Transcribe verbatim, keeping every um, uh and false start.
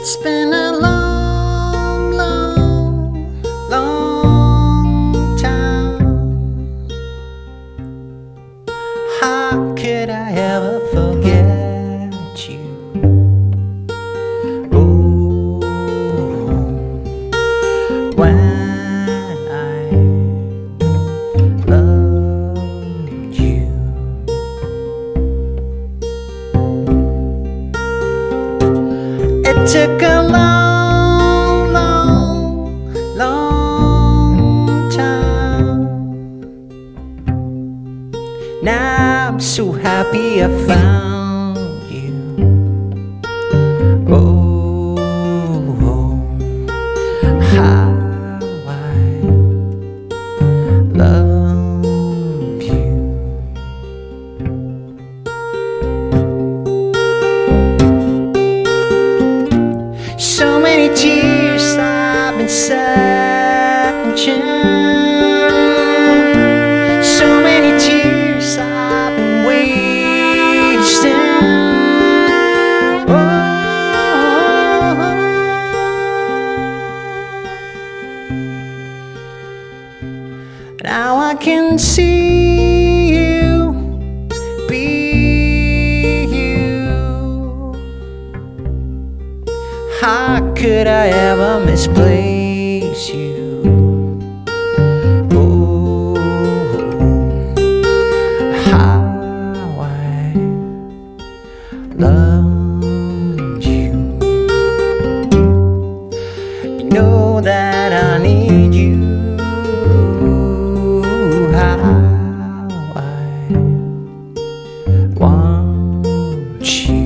It's been a long, long, long time. How could I ever forget you? Oh, when I loved you. It took a long, long, long time. Now I'm so happy I found you. Oh, how I love you. So many tears I've been searching. So many tears I've been wasting. Oh, now I can see you, be you. How could I ever misplace you? Oh, how I loved you. You know that I need you. How I want you.